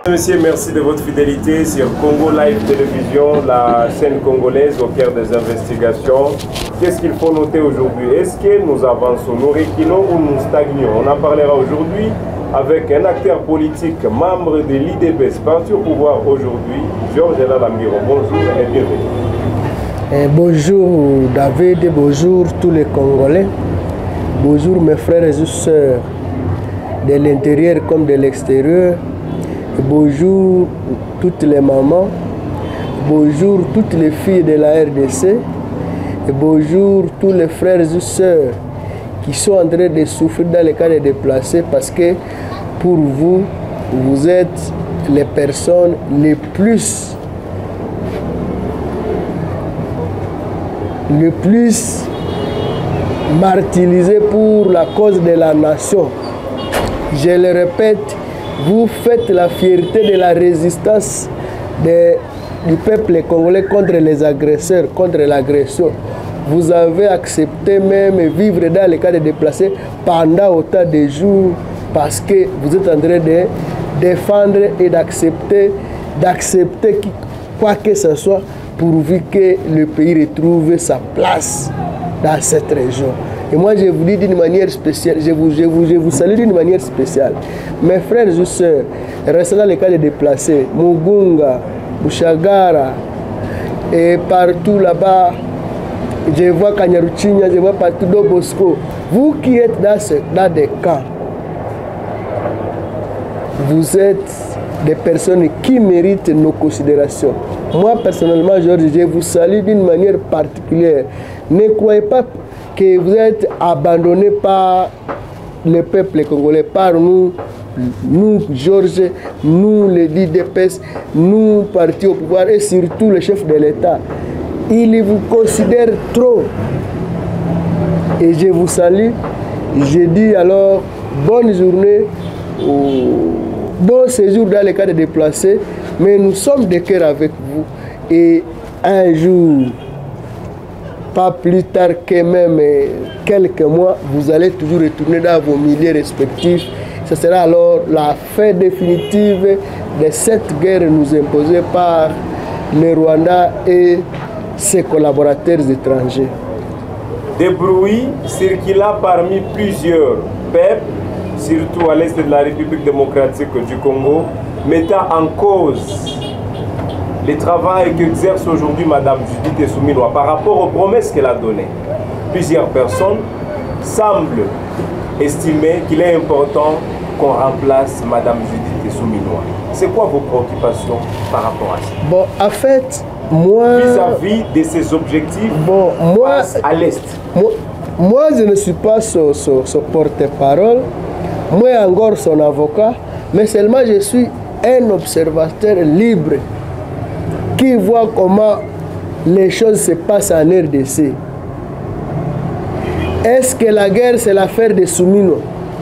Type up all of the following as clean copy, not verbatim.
Monsieur, merci de votre fidélité sur Congo Live Télévision, la chaîne congolaise au cœur des investigations. Qu'est-ce qu'il faut noter aujourd'hui? Est-ce que nous avançons, nous reculons ou nous stagnons? On en parlera aujourd'hui avec un acteur politique, membre de l'IDPS, parti au pouvoir aujourd'hui, Georges Lamiro. Bonjour et bienvenue. Bonjour David, bonjour tous les Congolais, bonjour mes frères et sœurs de l'intérieur comme de l'extérieur, bonjour toutes les mamans, bonjour toutes les filles de la RDC, et bonjour tous les frères et sœurs qui sont en train de souffrir dans les cas de déplacés parce que pour vous, vous êtes les personnes les plus martyrisées pour la cause de la nation. Je le répète, vous faites la fierté de la résistance du peuple congolais contre les agresseurs, contre l'agression. Vous avez accepté même vivre dans les cas de déplacés pendant autant de jours parce que vous êtes en train de défendre et d'accepter quoi que ce soit pourvu que le pays retrouve sa place dans cette région. Et moi je vous dis d'une manière spéciale, je vous salue d'une manière spéciale. Mes frères et sœurs, restez dans les cas de déplacés, Mugunga, Bushagara et partout là-bas. Je vois Kanyaruchinya, je vois partout do Bosco. Vous qui êtes dans des camps, vous êtes des personnes qui méritent nos considérations. Moi, personnellement, Georges, je vous salue d'une manière particulière. Ne croyez pas que vous êtes abandonnés par le peuple congolais, par nous, Georges, nous, les DPS, nous, partis au pouvoir et surtout le chef de l'État. Il vous considère trop. Et je vous salue. Je dis alors bonne journée, bon séjour dans les cas de déplacés. Mais nous sommes de cœur avec vous. Et un jour, pas plus tard que même quelques mois, vous allez toujours retourner dans vos milieux respectifs. Ce sera alors la fin définitive de cette guerre nous imposée par le Rwanda et ses collaborateurs étrangers. Des bruits circulent parmi plusieurs peuples, surtout à l'est de la République démocratique du Congo, mettant en cause le travail qu'exerce aujourd'hui Mme Judith Souminois par rapport aux promesses qu'elle a données. Plusieurs personnes semblent estimer qu'il est important qu'on remplace Mme Judith Souminois. C'est quoi vos préoccupations par rapport à ça? Bon, en fait, moi, vis-à-vis de ses objectifs à l'Est. Moi, je ne suis pas son porte-parole, moi encore son avocat, mais seulement je suis un observateur libre qui voit comment les choses se passent en RDC. Est-ce que la guerre, c'est l'affaire de Souminois?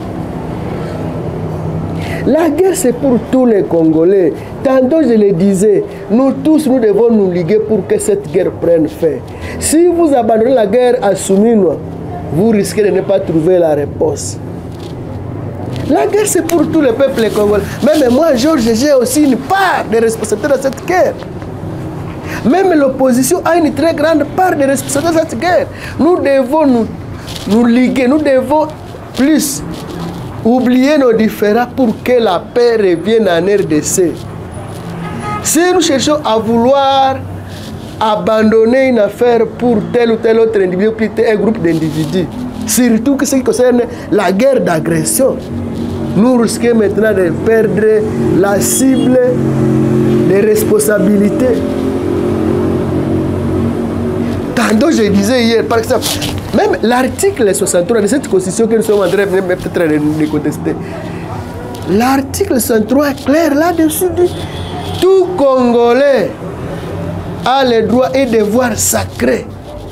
La guerre, c'est pour tous les Congolais. Tantôt, je le disais, nous tous, nous devons nous liguer pour que cette guerre prenne fin. Si vous abandonnez la guerre à Souminois, vous risquez de ne pas trouver la réponse. La guerre, c'est pour tous les peuples congolais. Même moi, Georges, j'ai aussi une part de responsabilité dans cette guerre. Même l'opposition a une très grande part de responsabilité dans cette guerre. Nous devons nous liguer, nous devons plus oublier nos différends pour que la paix revienne en RDC. Si nous cherchons à vouloir abandonner une affaire pour tel ou tel autre individu, ou un groupe d'individus, surtout que ce qui concerne la guerre d'agression, nous risquons maintenant de perdre la cible des responsabilités. Tantôt, je disais hier, par exemple, même l'article 63 de cette constitution que nous sommes en train de contester, l'article 63 est clair là-dessus. Tout Congolais a le droit et devoir sacré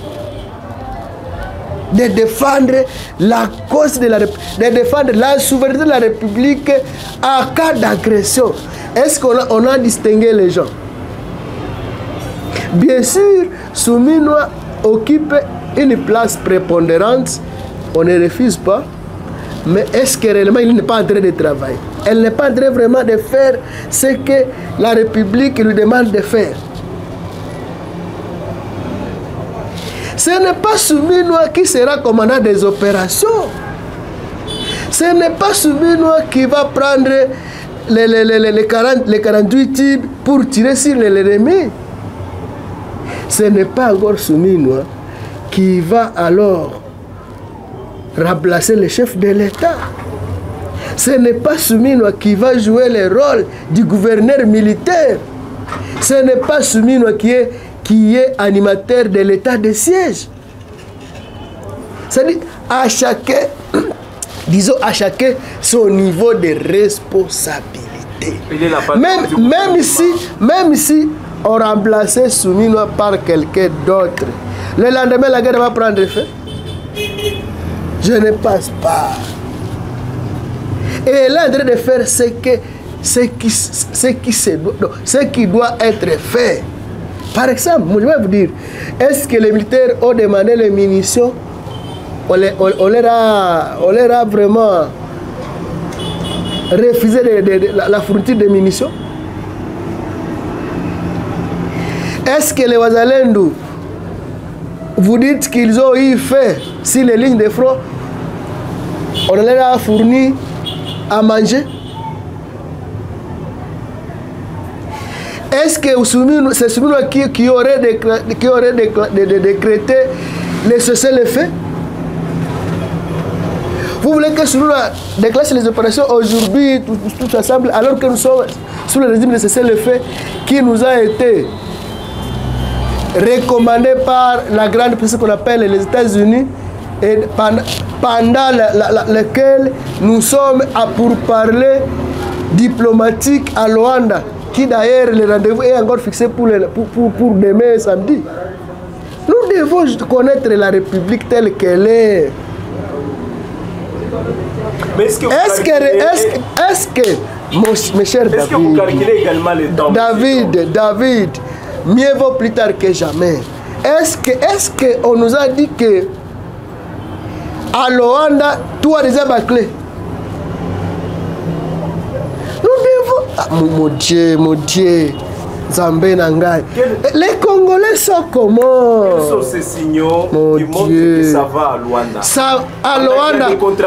de défendre la cause de la République, de défendre la souveraineté de la République en cas d'agression. Est-ce qu'on a distingué les gens? Bien sûr, Souminois occupe une place prépondérante, on ne refuse pas, mais est-ce que réellement il n'est pas en train de travailler? elle n'est pas en train vraiment de faire ce que la République lui demande de faire. Ce n'est pas Souminois qui sera commandant des opérations. Ce n'est pas Souminois qui va prendre les 48 types pour tirer sur l'ennemi. Ce n'est pas encore Souminois qui va alors remplacer le chef de l'État. Ce n'est pas Souminois qui va jouer le rôle du gouverneur militaire. Ce n'est pas Souminois qui est animateur de l'état de siège. C'est-à-dire à chacun, disons à chacun son niveau de responsabilité. Même si on remplaçait Souminois par quelqu'un d'autre, le lendemain la guerre va prendre fin. Je ne pense pas. Et elle est en train de faire ce qui doit être fait. Par exemple, je vais vous dire, est-ce que les militaires ont demandé les munitions? On leur a vraiment refusé la fourniture de munitions? Est-ce que les Wazalendou, vous dites qu'ils ont eu fait sur les lignes de front, on leur a fourni à manger? Est-ce que c'est Souminois qui aurait décrété le cessez-le-feu? Vous voulez que Souminois déclenche les opérations aujourd'hui, tout ensemble, alors que nous sommes sous le régime de cessez-le-feu qui nous a été recommandé par la grande puissance qu'on appelle les États-Unis, et pendant lequel nous sommes à pourparler diplomatique à Luanda, qui d'ailleurs le rendez-vous est encore fixé pour demain samedi. Nous devons connaître la République telle qu'elle est. Mais est-ce que mes chers David, que vous calculez également les temps? David, mieux vaut plus tard que jamais. Est-ce qu'on nous a dit que à Luanda, tout a déjà bâclé? Mon Dieu, Zambé Nangai. Les Congolais sont comment? Quels sont ces signaux qui montrent que ça va à Luanda? À Luanda,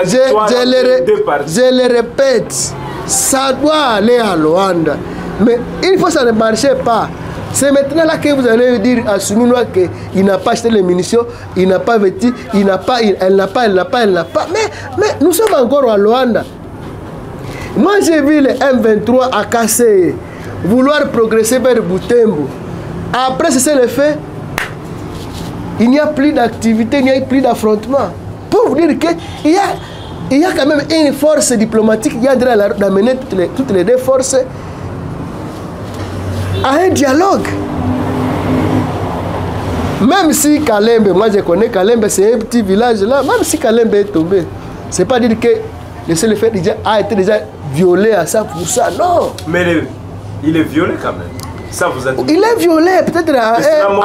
je le répète, ça doit aller à Luanda. Mais une fois ça ne marchait pas. C'est maintenant là que vous allez dire à Souminois qu'il n'a pas acheté les munitions, il n'a pas vêtu, elle n'a pas. Mais nous sommes encore à Luanda. Moi j'ai vu les M23 à casser, vouloir progresser vers Butembo. Après c'est le fait, il n'y a plus d'activité, il n'y a plus d'affrontement. Pour vous dire qu'il y a quand même une force diplomatique qui a d'amener toutes les deux forces à un dialogue. Même si Kalembe, moi je connais Kalembe, c'est un petit village là, même si Kalembe est tombé, c'est pas dire que le seul fait a été déjà violé à 100%, non. Mais il est violé quand même. Ça vous a dit. Il est violé peut-être à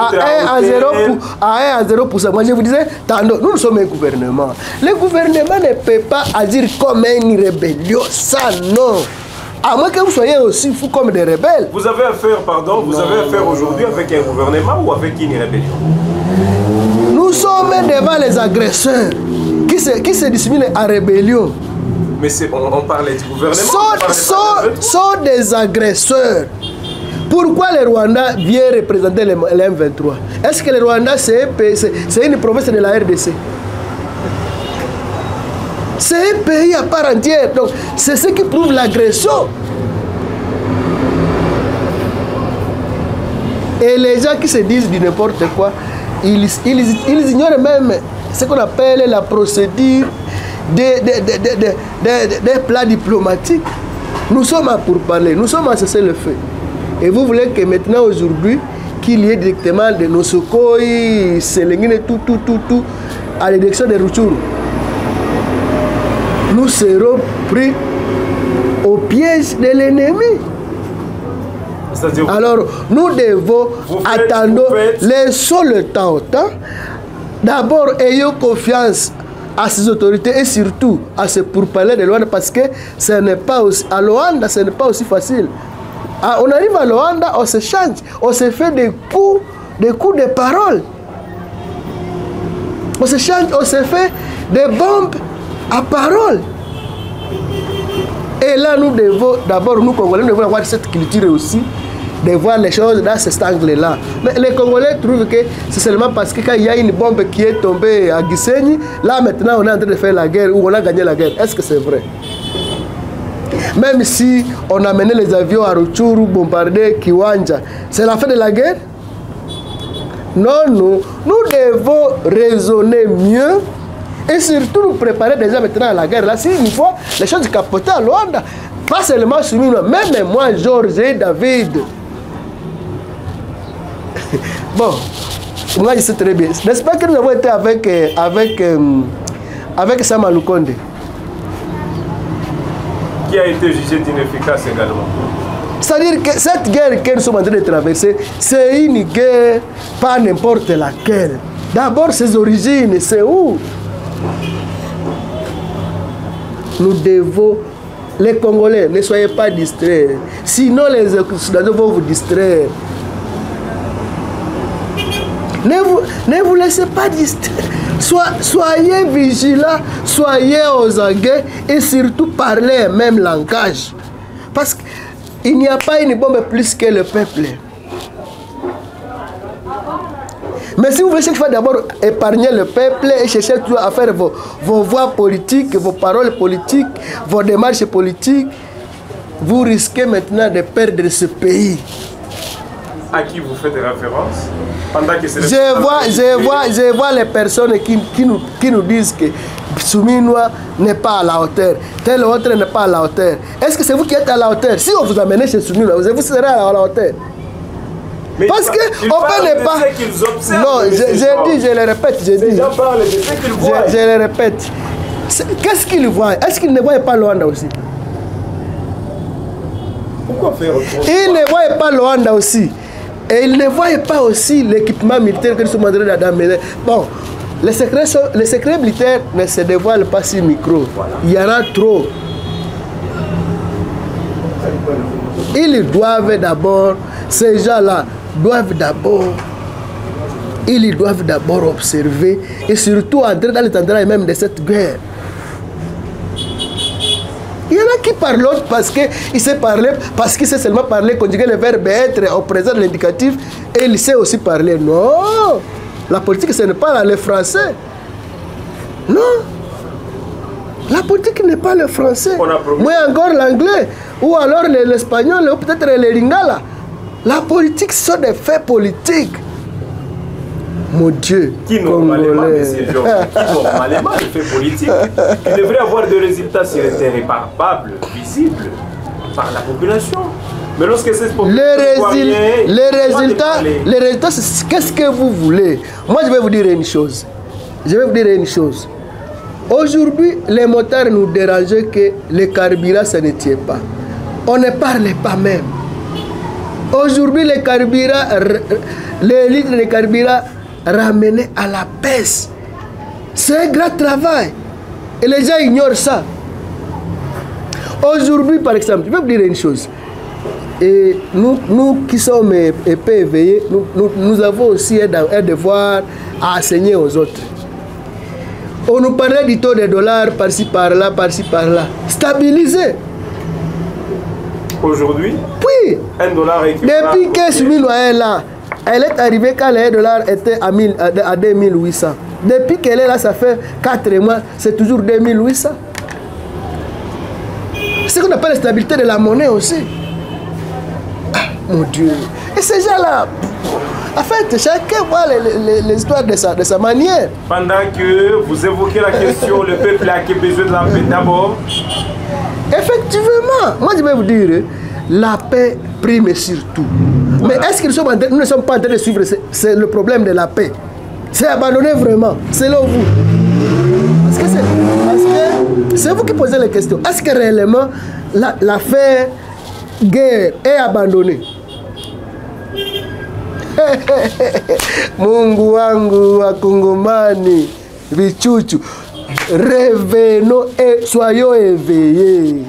0%. Moi je vous disais, nous sommes un gouvernement. Le gouvernement ne peut pas agir comme une rébellion, ça non. À moins que vous soyez aussi fous comme des rebelles. Vous avez affaire, aujourd'hui avec un gouvernement ou avec une rébellion? Nous sommes devant les agresseurs qui se dissimulent en rébellion. Mais on parlait du gouvernement. Sont des agresseurs. Pourquoi le Rwanda vient représenter le M23? Est-ce que le Rwanda c'est une province de la RDC? C'est un pays à part entière. Donc c'est ce qui prouve l'agression. Et les gens qui se disent du n'importe quoi, ils ignorent même ce qu'on appelle la procédure des plans diplomatiques. Nous sommes à pourparler, nous sommes à cesser le feu. Et vous voulez que maintenant, aujourd'hui, qu'il y ait directement de nos secours, Selengine, tout, à la direction de Rutshuru. Nous serons pris au piège de l'ennemi. Alors, nous devons attendre, laissons le temps au temps. D'abord, ayons confiance à ses autorités et surtout à ce pourparlers de Luanda, parce que ce n'est pas aussi, à Luanda, ce n'est pas aussi facile. Ah, on arrive à Luanda, on se change, on se fait des coups de parole. On se change, on se fait des bombes à parole. Et là, nous devons, d'abord, nous Congolais, nous devons avoir cette culture aussi, de voir les choses dans cet angle-là. Mais les Congolais trouvent que c'est seulement parce que quand il y a une bombe qui est tombée à Gisenyi, là maintenant on est en train de faire la guerre ou on a gagné la guerre. Est-ce que c'est vrai? Même si on a mené les avions à Rutshuru, bombardé Kiwanja, c'est la fin de la guerre? Non, nous devons raisonner mieux et surtout nous préparer déjà maintenant à la guerre. Là, si une fois les choses capotées à Luanda, pas seulement sur nous, même moi, Georges et David. Bon, moi je sais très bien. N'est-ce pas que nous avons été avec Sama Lukonde, qui a été jugé d'inefficace également. C'est-à-dire que cette guerre que nous sommes en train de traverser, c'est une guerre pas n'importe laquelle. D'abord, ses origines, c'est où? Nous devons, les Congolais, ne soyez pas distraits. Sinon, les Occidentaux vont vous distraire. Ne vous laissez pas distraire. Soyez vigilants, soyez aux aguets et surtout parlez le même langage. Parce qu'il n'y a pas une bombe plus que le peuple. Mais si vous voulez chaque fois d'abord épargner le peuple et chercher toujours à faire vos voix politiques, vos paroles politiques, vos démarches politiques, vous risquez maintenant de perdre ce pays. À qui vous faites référence? Pendant que je vois les personnes qui nous disent que Souminois n'est pas à la hauteur, tel autre n'est pas à la hauteur. Est-ce que c'est vous qui êtes à la hauteur? Si on vous amène chez Souminois, vous serez à la hauteur. Mais parce que on peut ne pas. Non, je le répète, je le répète. Qu'est-ce qu'ils voient? Est-ce qu'ils ne voient pas Luanda aussi? Pourquoi faire autrement? Ils ne voient pas Luanda aussi. Et ils ne voient pas aussi l'équipement militaire que nous sommes en train d'amener. Bon, les secrets militaires ne se dévoilent pas sur micro. Voilà. Il y en a trop. Ils doivent d'abord, ces gens-là, ils doivent d'abord observer et surtout entrer dans l'étendard même de cette guerre. Il y en a qui parlent parce qu'il sait parler, parce qu'il sait seulement parler, conjuguer le verbe être au présent de l'indicatif, et il sait aussi parler. Non, la politique ce n'est pas le français. Non, la politique n'est pas le français. Moi encore l'anglais, ou alors l'espagnol, ou peut-être le lingala. La politique, ce sont des faits politiques. Mon Dieu. Qui normalement, monsieur Georges, qui normalement les faits politiques, qui devraient avoir des résultats sur le terrain palpables, visibles par la population. Mais lorsque c'est les résultats, qu'est-ce que vous voulez? Moi, je vais vous dire une chose. Aujourd'hui, les motards nous dérangeaient que le carburant, ça ne tient pas. On ne parle pas même. Aujourd'hui, les litres de carburant ramenés à la baisse. C'est un grand travail. Et les gens ignorent ça. Aujourd'hui, par exemple, je vais vous dire une chose. Et nous qui sommes peu éveillés, nous avons aussi un devoir à enseigner aux autres. On nous parlait du taux de dollars par-ci, par-là, par-ci, par-là. Stabiliser. Aujourd'hui, oui. $1 équivalent. Depuis que Souminois est là, elle est arrivée quand le $1 était à 2800. Depuis qu'elle est là, ça fait 4 mois, c'est toujours 2800. C'est ce qu'on appelle la stabilité de la monnaie aussi. Ah, mon Dieu. Et ces gens-là, en fait, chacun voit les histoires de sa manière. Pendant que vous évoquez la question, le peuple a besoin de la paix d'abord. Effectivement, moi je vais vous dire, la paix prime surtout. Voilà. Mais est-ce que nous ne sommes pas en train de suivre le problème de la paix? C'est abandonné vraiment, selon vous. Parce que c'est vous qui posez les questions. Est-ce que réellement l'affaire guerre est abandonnée? Mungu wangu wa Kongomani, vichuchu. revenons et soyons éveillés.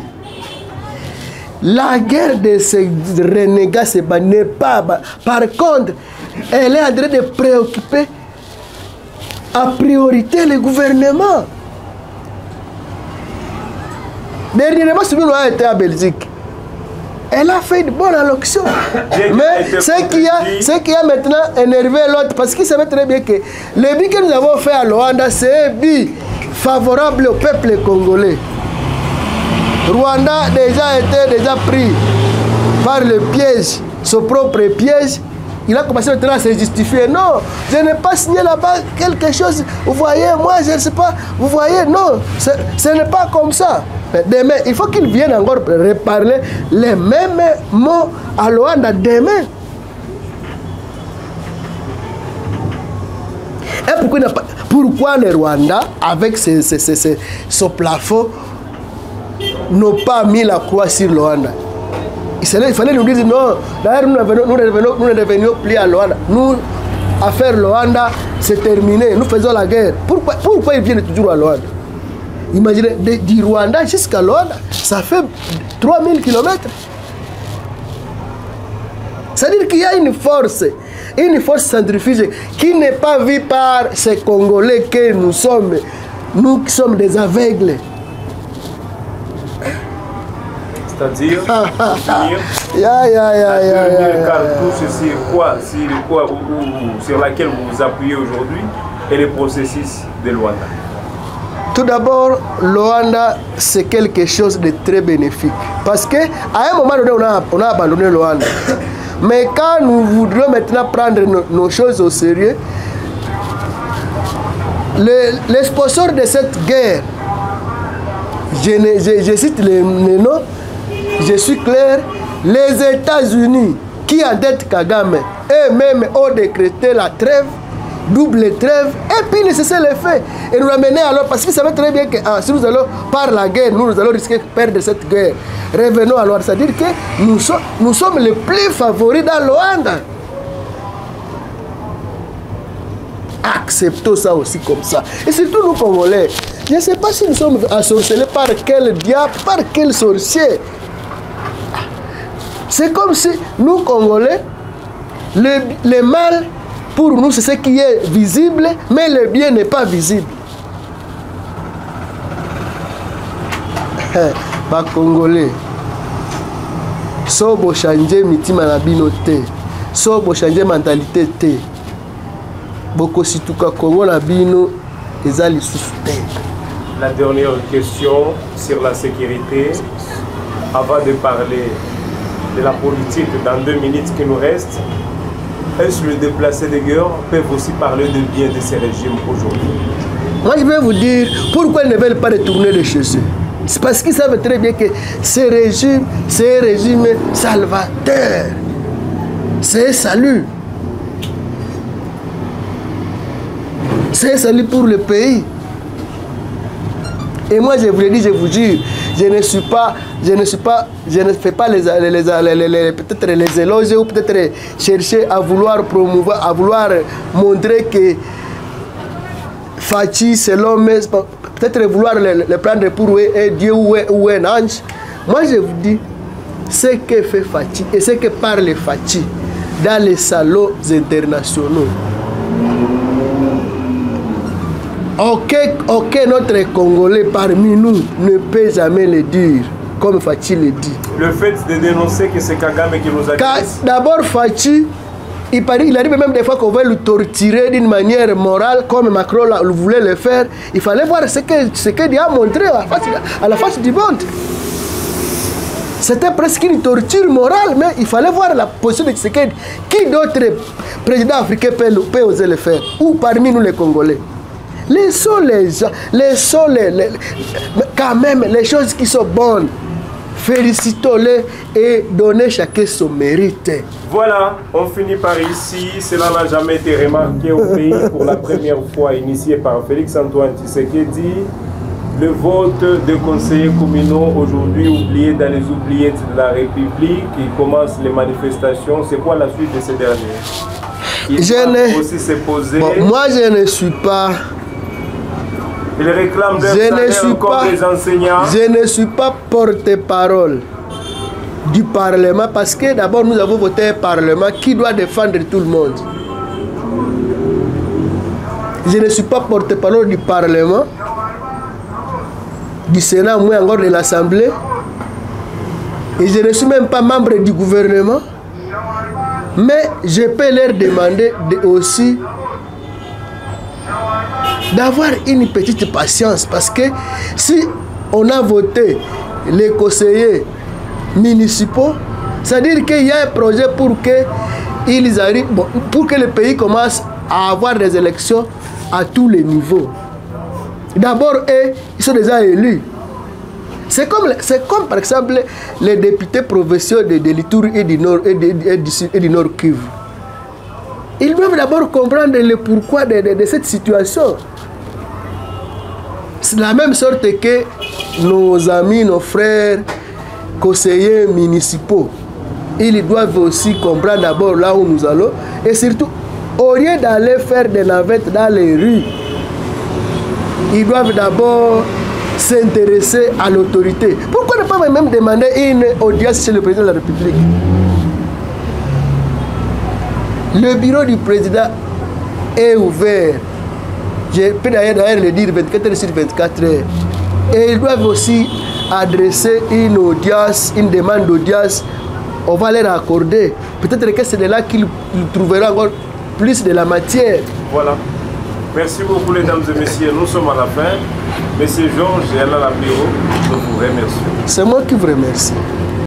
La guerre de ces renégats n'est pas... Par contre, elle est en train de préoccuper en priorité le gouvernement. Dernièrement, Souminou a été à Belgique. Elle a fait une bonne allocution. Mais ce qui a maintenant énervé l'autre, parce qu'il savait très bien que le but que nous avons fait à Luanda, c'est un but favorable au peuple congolais. Rwanda était déjà pris par le piège, son propre piège. Il a commencé maintenant à se justifier. Non, je n'ai pas signé là-bas quelque chose. Vous voyez, moi, je ne sais pas. Vous voyez, non, ce n'est pas comme ça. Mais demain, il faut qu'il vienne encore reparler les mêmes mots à Luanda demain. Et pourquoi le Rwanda, avec ce plafond, n'ont pas mis la croix sur Luanda? Il fallait nous dire non. D'ailleurs, nous ne devenions plus à Luanda. Nous, affaire Luanda, c'est terminé. Nous faisons la guerre. Pourquoi ils viennent toujours à Luanda? Imaginez, du Rwanda jusqu'à Luanda, ça fait 3000 km. C'est-à-dire qu'il y a une force centrifuge qui n'est pas vue par ces Congolais que nous sommes. Nous qui sommes des aveugles. C'est-à-dire, sur laquelle vous vous appuyez aujourd'hui est le processus de Luanda. Tout d'abord, Luanda, c'est quelque chose de très bénéfique. Parce qu'à un moment donné, on a abandonné Luanda. Mais quand nous voudrions maintenant prendre nos choses au sérieux, les sponsors de cette guerre, je cite les noms, je suis clair, les États-Unis qui endettent Kagame, eux-mêmes ont décrété la trêve, double trêve, et puis le cessez-le-feu. Et nous l'amener alors, parce qu'ils savaient très bien que si nous allons par la guerre, nous allons risquer de perdre cette guerre. Revenons alors, c'est-à-dire que nous sommes les plus favoris dans Luanda. Acceptons ça aussi comme ça. Et surtout nous Congolais, je ne sais pas si nous sommes assorcelés par quel diable, par quel sorcier. C'est comme si nous Congolais, le mal pour nous c'est ce qui est visible, mais le bien n'est pas visible. Ba Congolais, so bo changer mitima na bino te, so bo changer mentalité te. Boko situka Congo na bino ezali lisusu te. La dernière question sur la sécurité, avant de parler de la politique dans 2 minutes qui nous restent, est-ce que les déplacés de guerre peuvent aussi parler de bien de ces régimes aujourd'hui? Moi je vais vous dire pourquoi ils ne veulent pas retourner de chez eux. C'est parce qu'ils savent très bien que ce régime, c'est un régime salvateur. C'est un salut. C'est un salut pour le pays. Et moi je vous le dis, je vous jure, je ne fais pas peut-être les éloges ou peut-être chercher à vouloir promouvoir, à vouloir montrer que Fachi c'est l'homme, peut-être vouloir le prendre pour un Dieu ou un ange. Moi je vous dis, ce que fait Fachi et ce que parle Fachi dans les salons internationaux. Aucun autre Congolais parmi nous ne peut jamais le dire, comme Fachi le dit. Le fait de dénoncer que c'est Kagame qui nous agresse. D'abord, Fachi, il arrive même des fois qu'on veut le torturer d'une manière morale, comme Macron voulait le faire. Il fallait voir ce qu'il a montré à la face du monde. C'était presque une torture morale, mais il fallait voir la position de Tshisekedi. Qui d'autre président africain peut oser le faire? Ou parmi nous les Congolais? Laissons quand même les choses qui sont bonnes. Félicitons-les et donnez chacun son mérite. Voilà, on finit par ici. Cela n'a jamais été remarqué au pays pour la première fois initié par Félix-Antoine Tshisekedi. Le vote des conseillers communaux aujourd'hui oublié dans les oubliettes de la République. Il commence les manifestations. C'est quoi la suite de ces derniers? Moi je ne suis pas Ils réclament leur salaire comme les enseignants. Je ne suis pas porte-parole du Parlement parce que d'abord nous avons voté un Parlement qui doit défendre tout le monde. Je ne suis pas porte-parole du Parlement, du Sénat, moins encore de l'Assemblée. Et je ne suis même pas membre du gouvernement. Mais je peux leur demander aussi d'avoir une petite patience. Parce que si on a voté les conseillers municipaux, c'est-à-dire qu'il y a un projet pour qu'ils arrivent, pour que le pays commence à avoir des élections à tous les niveaux. D'abord, eux, ils sont déjà élus. C'est comme par exemple les députés provinciaux de l'Ituri et du Nord et du Nord Kivu. Ils doivent d'abord comprendre le pourquoi de cette situation. C'est de la même sorte que nos amis, nos frères, conseillers municipaux, ils doivent aussi comprendre d'abord là où nous allons. Et surtout, au lieu d'aller faire des navettes dans les rues, ils doivent d'abord s'intéresser à l'autorité. Pourquoi ne pas même demander une audience chez le président de la République? Le bureau du président est ouvert. Je peux d'ailleurs le dire 24 heures sur 24 heures. Et ils doivent aussi adresser une audience, une demande d'audience. On va leur accorder. Peut-être que c'est de là qu'ils trouveront encore plus de la matière. Voilà. Merci beaucoup, mesdames et messieurs. Nous sommes à la fin. Monsieur Georges et Alain Lapiro, je vous remercie. C'est moi qui vous remercie.